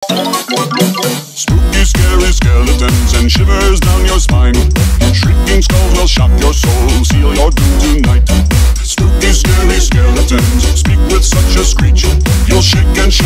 Spooky, scary skeletons and shivers down your spine. Shrieking skulls will shock your soul, seal your doom tonight. Spooky, scary skeletons speak with such a screech.